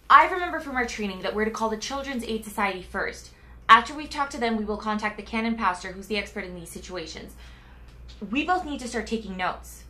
I remember from our training that we're to call the Children's Aid Society first. After we've talked to them, we will contact the canon pastor, who's the expert in these situations. We both need to start taking notes.